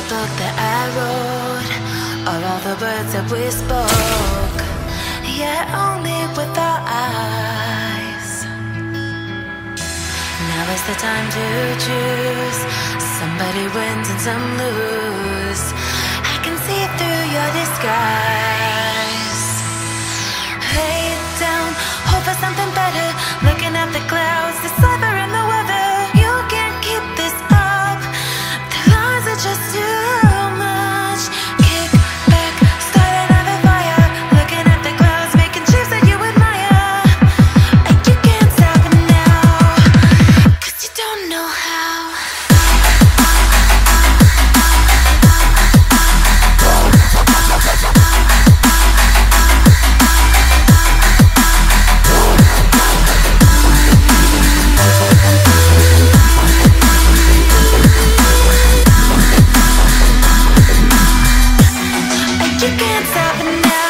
book that I wrote, all the words that we spoke, yeah, only with our eyes. Now is the time to choose. Somebody wins and some lose. I can see through your disguise. Lay down, hope for something better. Looking at the clouds, the sliver in the weather. You can't keep this up. The lies are just too much. Kick back, start another fire. Looking at the clouds, making shapes that you admire. And you can't stop it now, 'cause you don't know how. You can't stop it now.